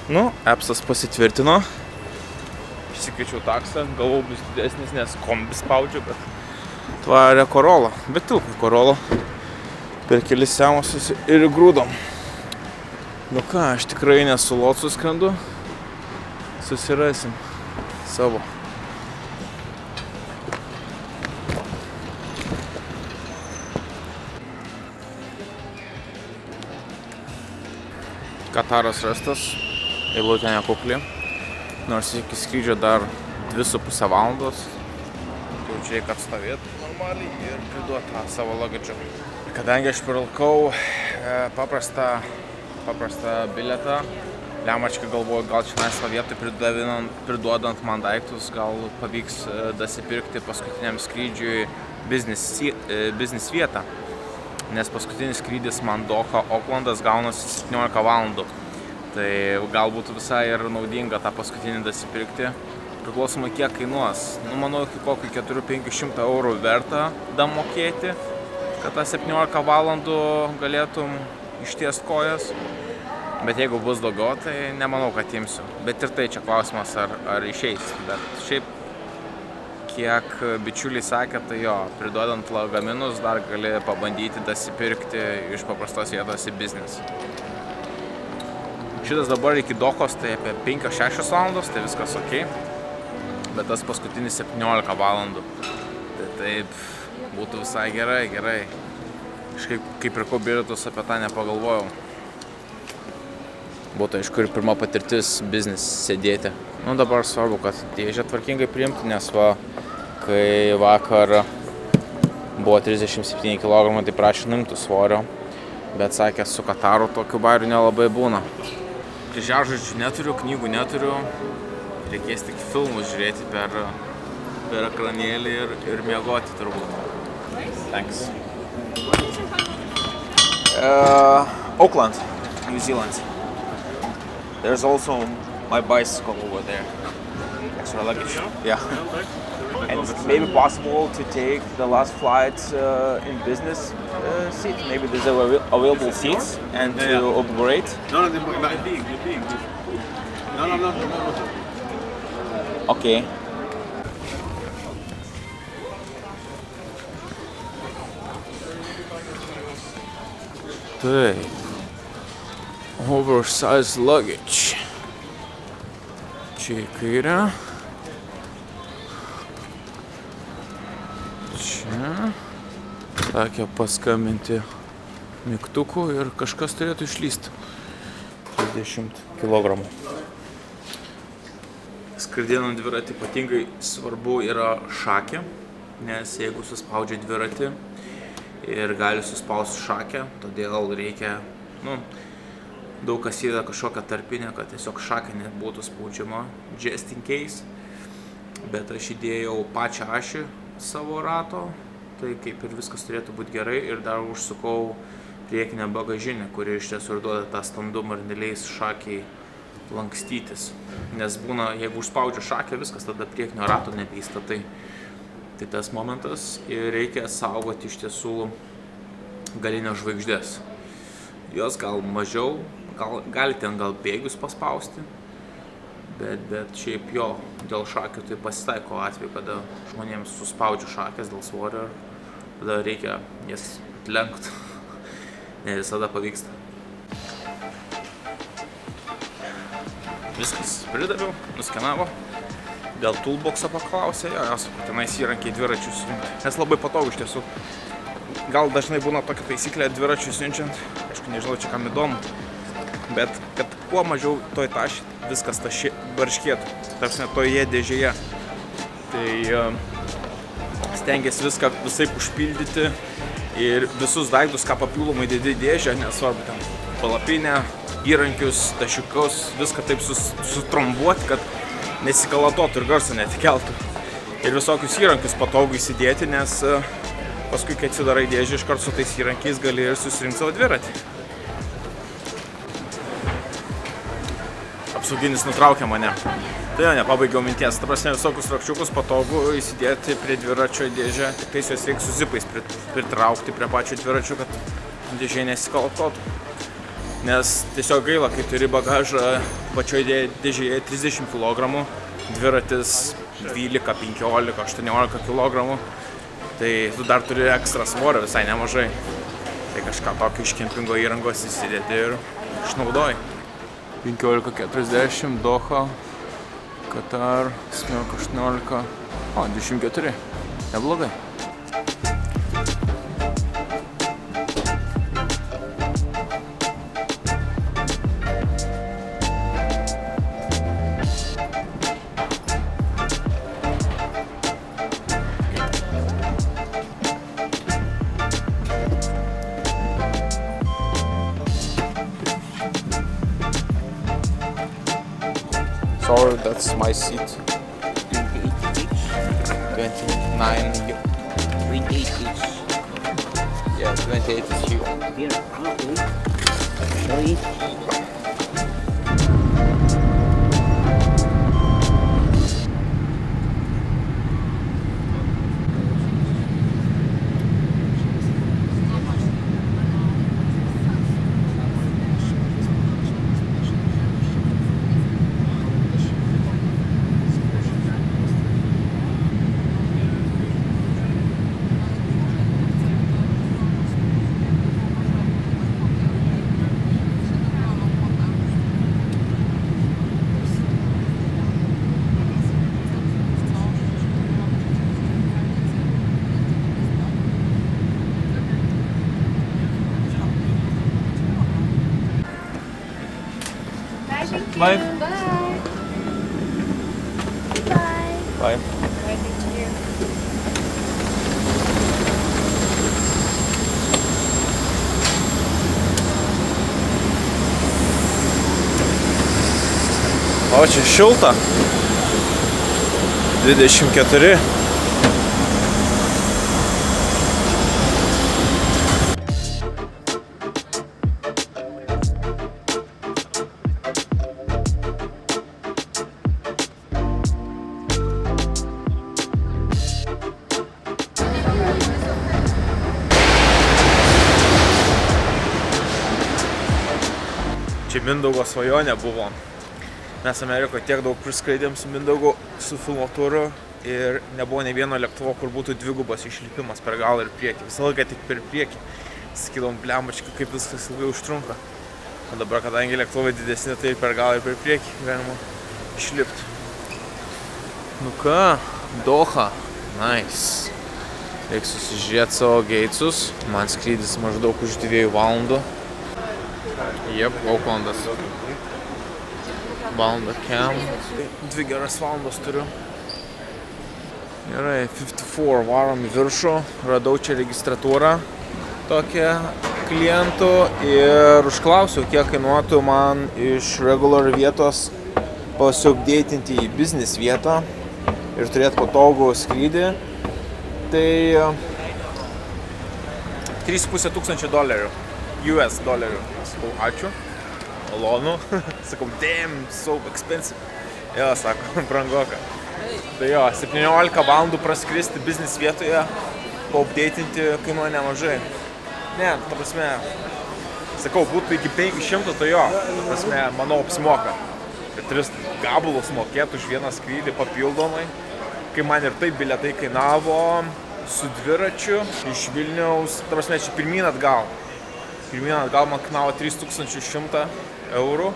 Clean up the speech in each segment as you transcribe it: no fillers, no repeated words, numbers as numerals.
Nu, appsas pasitvirtino. Išsikviečiau taksą, galvau bus didesnis, nes kombi spaudžiu, bet tvarė Corolla. Bet tilpai Corolla. Per kelis semusius ir grūdom. Nu ką, aš tikrai nesu Lotsu skrendu. Susirasim savo. Kataras rastas, eilutė nekukli, nors iki skrydžio dar 2,5 valandos. Tai čia reikia atstovėti normaliai ir priduoti tą savo lagačą. Kadangi aš pirkau paprastą bilietą, lemačkai galvoju, gal čia laisvą vietą priduodant man daiktus, gal pavyks dasipirkti paskutiniam skrydžiui biznis vietą. Nes paskutinis skrydis man Doha Oklandas gaunasi 17 valandų. Tai gal būtų visai ir naudinga tą paskutinį dasipirkti. Priklausomai kiek kainuos. Nu, manau, iki kokių 400–500 eurų verta damokėti, kad tą 17 valandų galėtum ištiest kojas. Bet jeigu bus daugiau, tai nemanau, kad imsiu. Bet ir tai čia klausimas, ar išeis. Bet šiaip kiek bičiuliai sakė, tai jo, priduodant lagaminus dar gali pabandyti dasipirkti iš paprastos vietos į biznis. Šitas dabar iki Dohos tai apie 5–6 valandos, tai viskas ok. Bet tas paskutinis 17 valandų. Tai taip, būtų visai gerai. Kažkaip, kai pirkau bilietus, apie tą nepagalvojau. Būtų, aišku, ir pirma patirtis biznis sėdėti. Nu, dabar svarbu, kad dėžę tvarkingai priimti, nes va, kai vakar buvo 37 kg, tai prašė nuimtų svorio, bet sakė, su Kataru tokių bairių nelabai būna. Kryžiažodžių neturiu, knygų neturiu, reikės tik filmus žiūrėti per ekranėlį ir miegoti turbūt. Thanks. Auckland, New Zealand. There's also my bicycle over there. Extra luggage. Yeah. And maybe possible to take the last flight in business seat. Maybe there's available seats and to upgrade. No, they're big. No. Okay. Taip. Oversized luggage. Čia į kairę. Čia. Sakė paskambinti mygtukų ir kažkas turėtų išlysti. 30 kg. Skridinant dviratį ypatingai svarbu yra šakė, nes jeigu suspaudžia dviratį ir gali suspausti šakę, todėl reikia, daug kas įdeda kažkokią tarpinę, kad tiesiog šakė nebūtų spaudžiama, just in case. Bet aš įdėjau pačią ašį savo rato, tai kaip ir viskas turėtų būti gerai, ir dar užsukau priekinę bagažinę, kuri iš tiesų ir duoda tą standumą ir neleis šakiai lankstytis. Nes būna, jeigu užspaudžia šakę, viskas tada priekinio rato nebeįstatai. Tai tas momentas, ir reikia saugoti iš tiesų galinės žvaigždės. Jos gal mažiau, gali ten gal bėgius paspausti, bet šiaip jo, dėl šakių tai pasitaiko atveju, kada žmonėms suspaudžia šakės dėl svorio, tada reikia jas atlenkti. Ne visada pavyksta. Viskas pridaviau, nuskenavo. Dėl toolboxo paklausė, sakau, tenais įrankiai dviračius siunti. Nes labai patogu iš tiesų. Gal dažnai būna tokia taisyklė dviračius siunčiant. Aišku, nežinau, čia kam įdomu. Bet kad kuo mažiau toj taši, viskas barškėtų. Tarsi net toje dėžėje. Tai stengiasi viską visaip užpildyti. Ir visus daiktus, ką papildomai dedi dėžę, nesvarbu ten palapinę, įrankius, tašiukus, viską taip sutrombuoti, kad nesikalatotų ir garso netikeltų. Ir visokius įrankius patogu įsidėti, nes paskui, kai atsidarai dėžį, iškart su tais įrankiais gali ir susirinkti savo dviratį. Apsauginis nutraukė mane. Tai jo, nepabaigiau minties. Ta prasme, visokius rakčiukus patogu įsidėti prie dviračio dėžę, tik tais juos reikia su zipais pritraukti prie pačio dviračio, kad dėžė nesikalatotų. Nes tiesiog gaila, kai turi bagažą pačioje dėžėje 30 kg, dviratis 12, 15, 18 kg, tai tu dar turi ekstra svorio visai nemažai. Tai kažką tokio iš kempingo įrangos įsidėti ir išnaudoji. 15:40 Doha, Katar, 18, 24, neblogai. Sorry, that's my seat. 29. 28 each. Yeah, 28 is you. Here, okay. Show it. Bye. Bye. Bye. Bye. Bye, thank you. O čia šilta. 24. Čia Mindaugo svajonė buvo. Mes Amerikoje tiek daug priskraidėm su Mindaugu, su filmotūru ir nebuvo nei vieno lėktuvo, kur būtų dvigubas išlipimas per galą ir priekį. Visą laiką tik per priekį. Sakydom, blembačkai, kaip viskas ilgai užtrunka. O dabar, kadangi lėktuvai didesni, tai per galą ir per priekį galima išlipti. Nu ką, Doha. Nice. Reikia susižiūrėti savo geitsus. Man skrydis maždaug už 2 valandų. Jep, Aucklandas. Valanda kem. 2 geras valandas turiu. Gerai, 54 varom į viršų. Radau čia registratūrą tokią klientų ir užklausiau, kiek kainuotų man iš regular vietos pasiupdėtinti į business vietą ir turėti patogų skrydį. Tai $3,500 US dolerių. Sakau, ačiū. Malonu. Sakau, damn, so expensive. Jo, sako, brangoka. Tai jo, 17 valandų praskristi business vietoje, paupdėtinti kainuoja nemažai. Ne, ta prasme, sakau, būtų iki 500, tai jo, ta prasme, manau, apsimoka. Ir 3 gabalus mokėti už vieną skrydį papildomai, kai man ir taip bilietai kainavo su dviračiu iš Vilniaus, ta prasme, čia pirmyn atgal. Pirmyn atgal man kainavo 3100 eurų.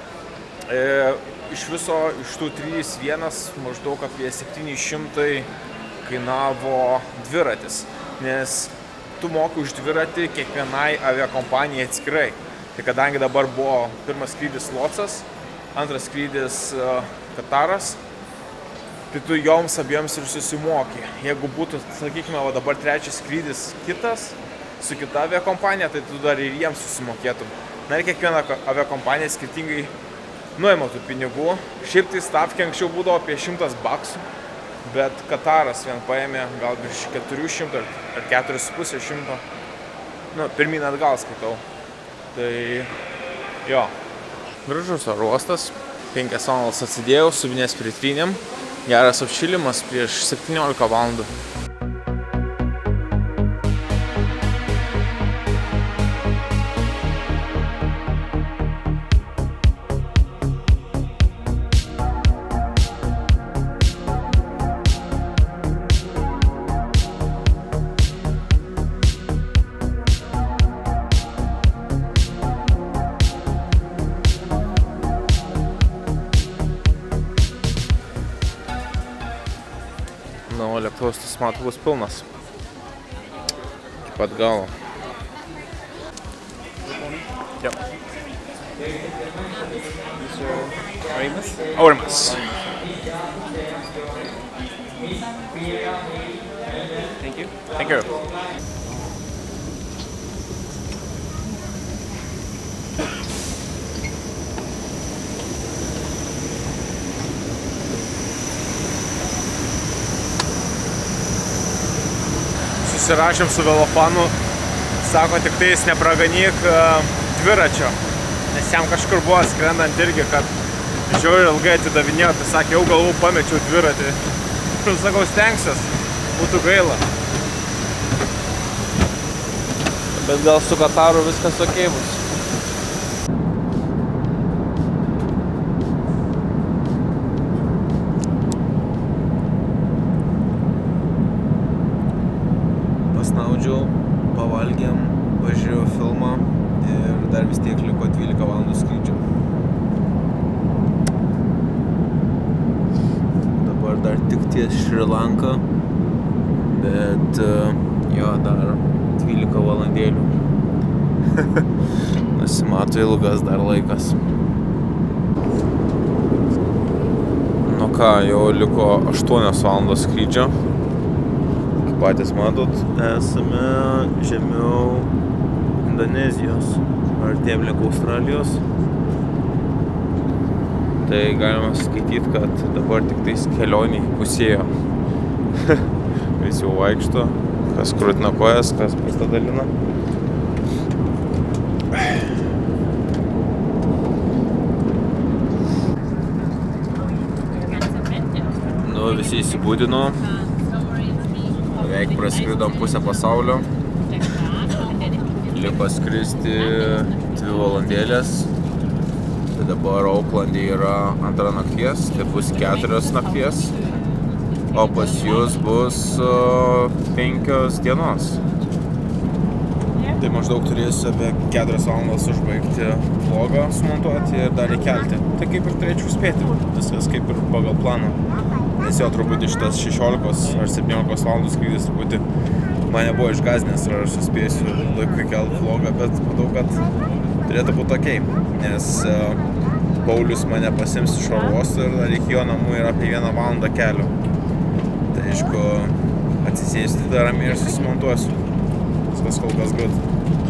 Iš viso, iš tų 3,1 maždaug apie 700 kainavo dviratis, nes tu moki už dviratį kiekvienai aviakompanijai atskirai. Tai kadangi dabar buvo pirmas skrydis Lotsas, antras skrydis Kataras, tai tu joms abiems ir susimoki. Jeigu būtų, sakykime, dabar trečias skrydis kitas, su kita aviakompanija, tai tu dar ir jiems susimokėtum. Na ir kiekviena aviakompanija skirtingai nuima tų pinigų. Šiaip tai stavkė anksčiau būdavo apie $100, bet Kataras vien paėmė gal virš 400 ar 4,5. Nu, pirmyn atgal skaitau. Tai jo. Gražus oro uostas. 5 valandas atsidėjau, subinės pritrynėm. Geras apšilimas prieš 17 valandų. Lietuvos tas matų bus pilnas. Iki pat galo. Yep. Aurimas. Thank you. Thank you. Susirašėm su Velofanu, sako, tik tai jis nepraganyk dviračio, nes jam kažkur buvo skrendant irgi, kad žiauriai ilgai atidavinėjo, tai sakė, jau galvų pamečiau dviratį. Sakau, stengsiuos, būtų gaila. Bet gal su Kataru viskas okei bus. Pasnaudžiau, pavalgėm, važiavau filmą ir dar vis tiek liko 12 valandų skrydžio. Dabar dar tik ties Šri Lanka, bet jo, dar 12 valandėlių. Nusimato ilgas dar laikas. Nu ką, jau liko 8 valandos skrydžio. Patys matot, esame žemiau Indonezijos, artėjom link Australijos. Tai galima skaityti, kad dabar tik tais kelioniai pusėjo. Visi jau vaikšto, kas krūtina kojas, kas pasidalina. Nu, visi įsibūdino. Beveik praskridom pusę pasaulio. Liko skristi 2 valandėlės. Tai dabar Auckland'e yra 2 nakties, tai bus 4 nakties. O pas jūs bus 5 dienos. Tai maždaug turėsiu apie 4 valandas užbaigti vlogą sumontuoti ir dar įkelti. Tai kaip ir turėčiau spėti. Viskas kaip ir pagal planą. Nes jau truputį šitas 16 ar 17 valandų skrydis truputį mane buvo išgąsdinęs, ar aš suspėsiu laiku įkelti vlogą, bet matau, kad turėtų būti okei, nes Paulius mane pasiims iš oro uosto ir dar iki jo namų yra apie 1 valandą kelio. Tai aišku, atsisėsti dar ramiai ir susimontuosiu. Viskas kol kas good.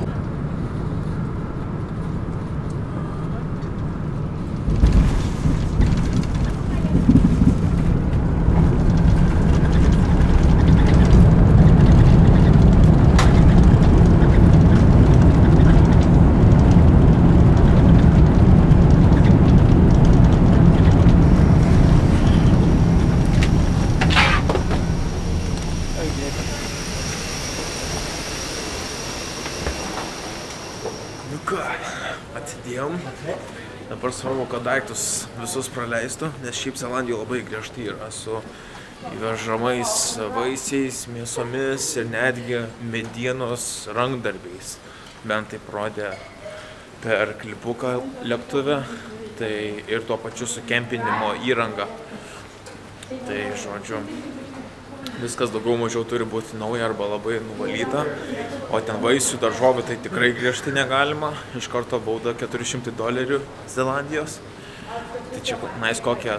Atsidėjom. Dabar svarbu, kad daiktus visus praleistų, nes šiaip Zelandija labai griežtai yra su įvežamais vaisiais, mėsomis ir netgi medienos rankdarbiais. Bent taip rodė per klipuką lėktuve, tai ir tuo pačiu su kempinimo įranga. Tai, žodžiu, viskas daugiau mažiau turi būti nauja arba labai nuvalyta, o ten vaisių, daržovių tai tikrai griežtai negalima. Iš karto bauda $400 Zelandijos. Tai čia nais kokią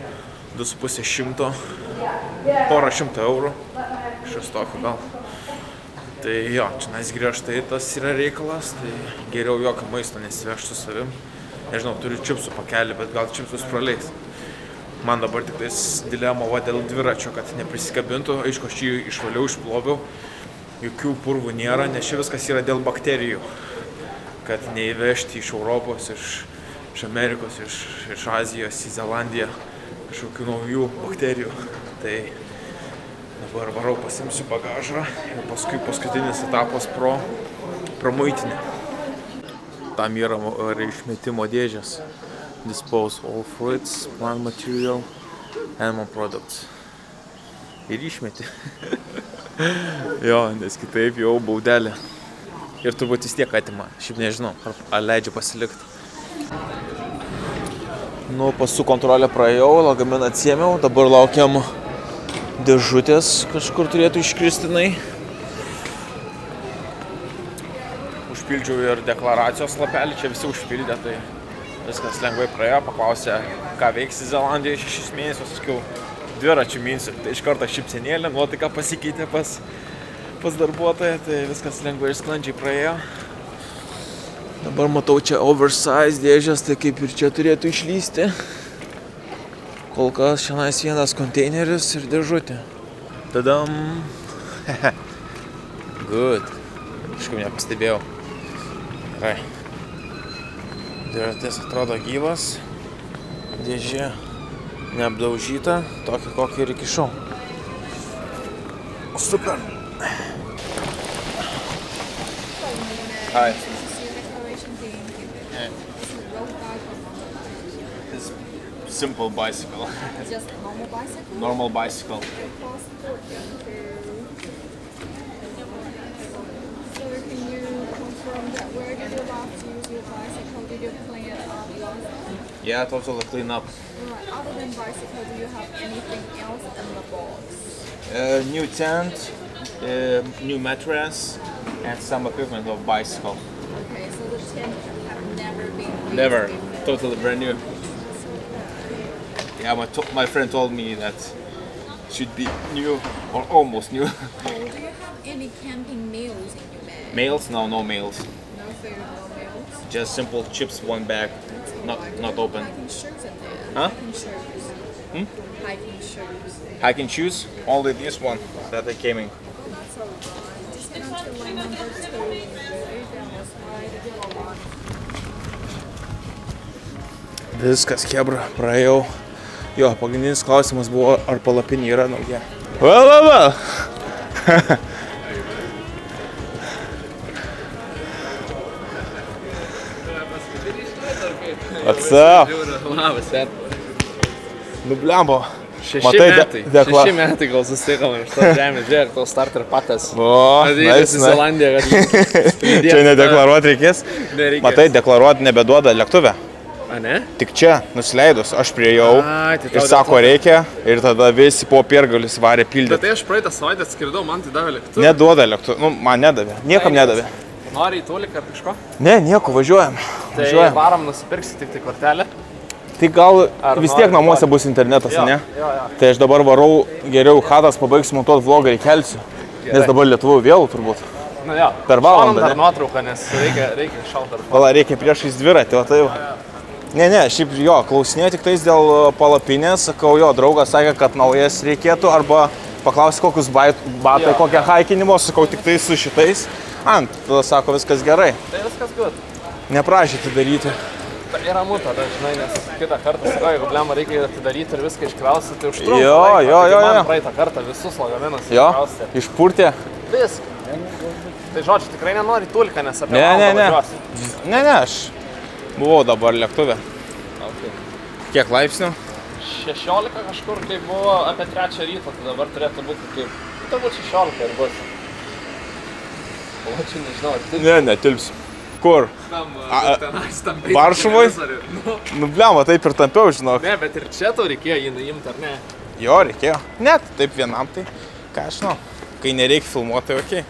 250, porą šimtų eurų. Iš tokio gal. Tai jo, čia nais griežtai tas yra reikalas, tai geriau jokio maisto nesivežti su savim. Nežinau, turiu čipsų pakelį, bet gal čipsus praleis. Man dabar tik tais dilema dėl dviračio, kad neprisikabintų. Aišku, aš jį išvaliau, išploviau. Jokių purvų nėra, nes čia viskas yra dėl bakterijų. Kad neįvežti iš Europos, iš Amerikos, iš Azijos į Zelandiją kažkokių naujų bakterijų. Tai dabar varau, pasimsiu bagažą ir paskui paskutinis etapas pro muitinę. Tam yra išmetimo dėžės. Dispose all fruits, plant material, animal products. Ir išmeti. Jo, nes kitaip jau baudelė. Ir turbūt vis tiek atima. Šiaip nežinau, ar leidžia pasilikti. Nu, pasų kontrolę praėjau, lagaminą atsiėmiau. Dabar laukiam dėžutės kažkur turėtų iškristinai. Užpildžiau ir deklaracijos lapelį, čia visi užpildė, tai viskas lengvai praėjo. Paklausė, ką veiksi Zelandijoje 6 mėnesius, sakiau, dviračių minsiu. Tai iš karto šypsenėlė, nuotaika pasikeitė pas darbuotoją, tai viskas lengvai ir sklandžiai praėjo. Dabar matau čia oversize dėžės, tai kaip ir čia turėtų išlysti. Kol kas šiandien vienas konteineris ir dėžutė. Tadam! Good. Kažkaip nepastebėjau. Gerai. Dėžutės atrodo gyvas. Dėžė neapdaužyta. Tokį kokį ir įkišau. Super. Hi. Simple bicycle. Just normal bicycle? Normal bicycle. So can you confirm that where did you last use your bicycle? Did you clean it up last time? Yeah, totally clean up. Alright, other than bicycle, do you have anything else in the box? New tent, new mattress, and some equipment of bicycle. Okay, so the tent have never been used Never. before. Totally brand new. Yeah, my friend told me that it should be new or almost new. Oh, do you have any camping meals in your bag? Mails? No, no mails. No food, no meals? Just simple chips, one bag, not open. Hiking shoes in there. Huh? Hiking shoes. Hiking shoes. Hiking shoes? Only this one that I came in. That's alright. Just get onto line number 2. Ready? Down the slide, the yellow one. Viskas, chebra, praėjau. Jo, pagrindinis klausimas buvo, ar palapinė yra nauja. Va! What's up? Labas, bet. Nu blembo. 6 Matai, metai. dekla- 6 metai gal susitikome iš to žemės. Žiūrėk, tau starter pakas. O, Atvykas į Zelandiją, kad Čia nedeklaruoti reikės. nereikia. Matai, deklaruoti nebeduoda lėktuvę. A, ne? Tik čia, nusileidus, aš priejau Ai, tai ir tau sako dėl to- reikia ir tada visi po piergalius varė Bet pildyti. tai aš praeitą savaitę skridau, man tai davė lėktuvą. Neduoda lėktuvą, nu, man nedavė, niekam nedavė. Nori į toliką ar kažko? Ne, nieko, važiuojam. Tai Važiuojam. varom nusipirksi tik tai kortelę. Tai gal Ar vis nori tiek namuose duoti? bus internetas, Jo, ne? jo. Tai aš dabar varau geriau chatas, pabaigsiu montuoti vlogą ir kelsiu. Nes dabar Lietuvų vėlų turbūt. Nu jo. Per valandą, Šaunam dar ne? nuotrauką, nes reikia šaut dar. Vala, reikia priešais dviratį, o tai jau. Ne, šiaip jo, klausinėjau tik tais dėl palapinės, sakau, jo, draugas sakė, kad naujas reikėtų, arba paklausė, kokius batai, Jo, kokią haikinimo, sakau, tik tai su šitais. Tada sako, viskas gerai. Tai viskas good. Neprašė atidaryti. Tai yra ramu tada, žinai, nes kitą kartą sakau, jeigu blemą reikia atidaryti ir viską iškrausti, tai užtrunka. Jo, laiko. jo, Taigi jo, man jo. praeitą kartą visus lagaminus Jo, iškrausti. išpurtė. Viską. Tai žodžiu, tikrai nenori tulką, nes apie Ne, valandą važiuosi. Ne, aš buvau dabar lėktuvė. Okay. Kiek laipsnių? 16 kažkur, kai buvo apie 3 ryto, tai dabar turėtų būti kaip, turbūt 16 ir bus. O čia nežinau, ar tai Netilpsiu. Kur? tam, tenais tam Varšuvoj? Nu, Nu, blema, taip ir tampiau, žinok. ne, bet ir čia tau reikėjo jį nuimti, ar ne? Jo, reikėjo. Net taip vienam, tai ką aš žinau. Kai nereikia filmuoti, tai okei.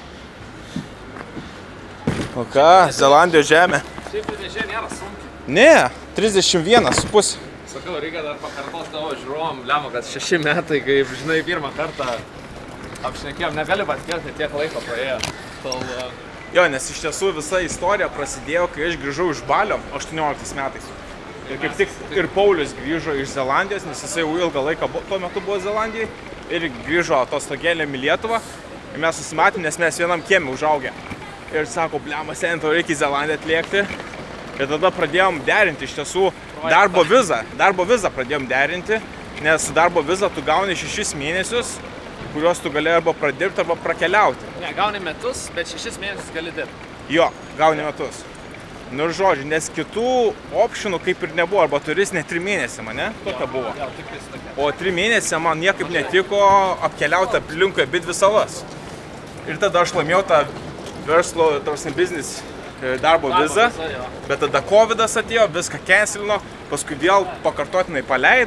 O ką, Zelandijos žemė? Šiaip tai dėžė nėra sunkiai. Ne, 31,5. Sakau, reikia dar pakartos tavo žiūrovom, lemą, kad 6 metai, kaip žinai, pirmą kartą apšnekėjom, negali patikėti, tiek laiko praėjo. Tol, Jo, nes iš tiesų visa istorija prasidėjo, kai aš grįžau iš Balio 18 metais. Ir kaip tik ir Paulius grįžo iš Zelandijos, nes jisai jau ilgą laiką tuo metu buvo Zelandijai. Ir grįžo atostogėlėm į Lietuvą. Ir mes susimatėm, nes mes vienam kieme užaugę. Ir sako, blema, seniai, tau reikia į Zelandiją atlėkti. Ir tada pradėjom derinti iš tiesų darbo vizą. Darbo vizą pradėjom derinti, nes darbo vizą tu gauni 6 mėnesius, kuriuos tu gali arba pradirbti, arba prakeliauti. ne, gauni metus, bet 6 mėnesius gali dirbti. Jo, gauni metus. Nu ir žodžiu, nes kitų optionų kaip ir nebuvo, arba turis ne 3 mėnesiai, mane? Tokia buvo. Jo, tik vis tokia. O 3 mėnesiai man niekaip netiko apkeliauti aplinkui abi dvi salas. Ir tada aš laimėjau tą verslo, tarsi biznis darbo vizą, jo. bet tada Covidas atėjo, viską cancelino, paskui vėl pakartotinai paleido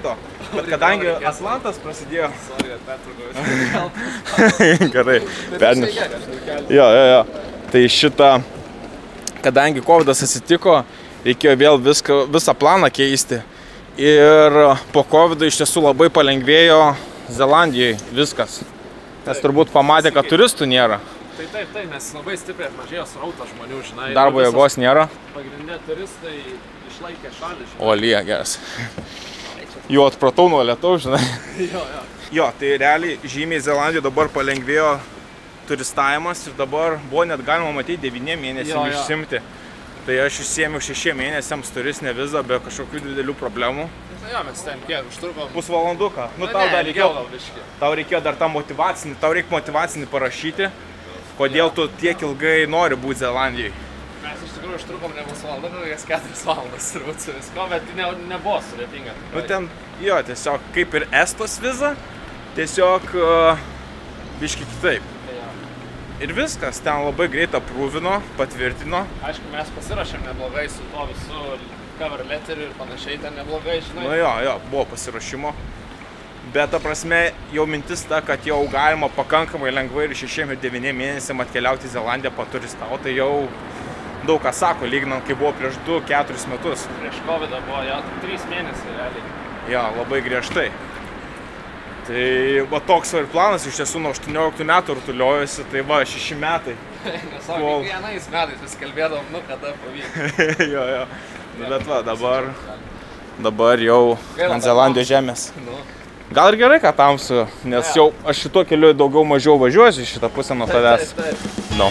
Bet kadangi Atlantas prasidėjo... Sorry, pertraukiau. Gerai, pernis. Jo. Tai šitą, kadangi Covidas atsitiko, reikėjo vėl visą planą keisti. Ir po Covido iš tiesų labai palengvėjo Zelandijai viskas. Nes turbūt pamatė, kad turistų nėra. Taip, nes labai stipriai atmažėjo srautą žmonių, žinai. Darbo jėgos nėra. Pagrindinė turistai išlaikė šalį, žinai. O, lyja, geras. Jau atpratau nuo lietaus, žinai. Jo, tai realiai žymiai Zelandijoje dabar palengvėjo turistavimas ir dabar buvo net galima matyti 9 mėnesiam išsimti. Tai aš išsiėmiau 6 mėnesiams turistinę vizą be kažkokių didelių problemų. Jo, mes ten kiek užtrukom? Pusvalanduką. Nu, tau reikėjo dar tą motyvacinį, tau reikia motyvacinį parašyti, kodėl tu tiek ilgai nori būti Zelandijai. Mes iš tikrųjų užtrukom ne pusvalanduką, kokias 4 valandas turbūt su visko, bet nebuvo sudėtinga. Nu, ten, jo, tiesiog kaip ir Estos viza, tiesiog biški kitaip. Ir viskas, ten labai greit aprūvino, patvirtino. Aišku, mes pasirašėm neblogai su to visu cover letteriu ir panašiai, ten neblogai, žinai. Nu jo, buvo pasirašymo. Bet, ta prasme, jau mintis ta, kad jau galima pakankamai lengvai ir 6 ir 9 mėnesiam atkeliauti į Zelandiją paturistauti, tai jau daug ką sako, lyginant, kai buvo prieš 2-4 metus. Prieš Covidą buvo jau 3 mėnesiai, realiai. Jo, labai griežtai. Tai va toks ir planas, iš tiesų nuo 18 metų rutuliojosi, tai va 6 metai. Nes kiekvienais metais vis kalbėdavom, nu kada pavyko. Jo. Bet va, dabar jau ant Zelandijos žemės. Gal ir gerai, kad tamsu, nes jau aš šituo keliu daugiau mažiau važiuosiu šitą pusę nuo tavęs. Nu.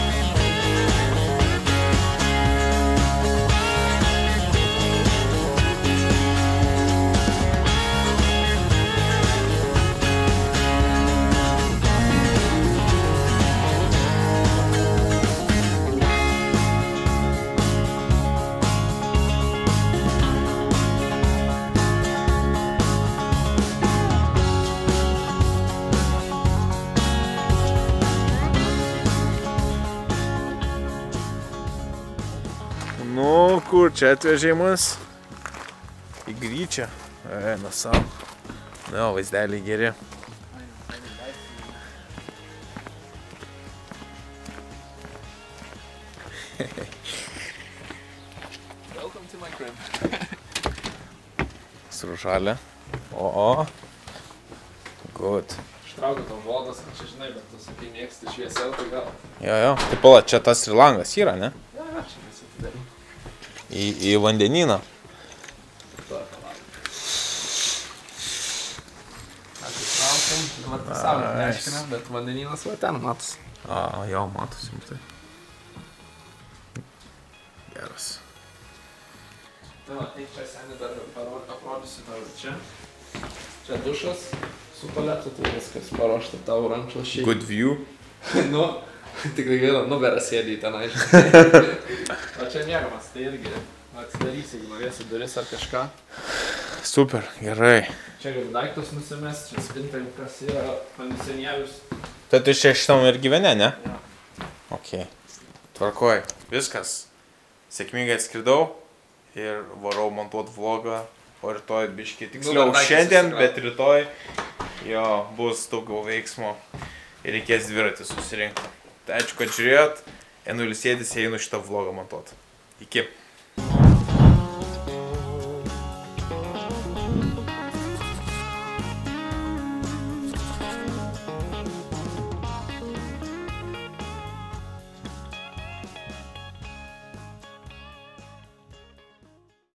Nu, kur čia atvežė mus? Į Gryčią. Na savo. Na, vaizdeliai geri. Welcome to my crib. Sružalė. O. Good. Ištraukiu tau vodas, kad čia žinai, bet tu sakai mėgsti šviesiau, tai gal. Jo. Tai pala, čia tas ir langas yra, ne? Jo, čia mes atidarym. Į vandenyną. Atsitraukiam, dabar tą saulę neškinam, bet vandenynas va ten matos. Jo, matosi, matai. Geras. Tai va, tai čia seniai dar aprodysiu tau čia. Čia dušas su tualetu, tai viskas paruošta tavo rankšluosčiai. Good view. Nu, tikrai gėda, nugarą sėdė į tenai. O čia mėgamas, tai irgi atsidarysi, jeigu norėsi duris ar kažką. Super, gerai. Čia gali daiktus nusimes, čia spintai, kas yra kondicionierius. Tai tu čia šitam ir gyveni, ne? Jo. Ok. Tvarkoj. Viskas. Sėkmingai atskridau ir varau montuot vlogą. O rytoj biškiai tiksliau šiandien, bet rytoj jo bus daugiau veiksmo ir reikės dviratį susirinkti. Tai ačiū, kad žiūrėjot. Einu ilsėtis, einu šitą vlogą montuot. Iki.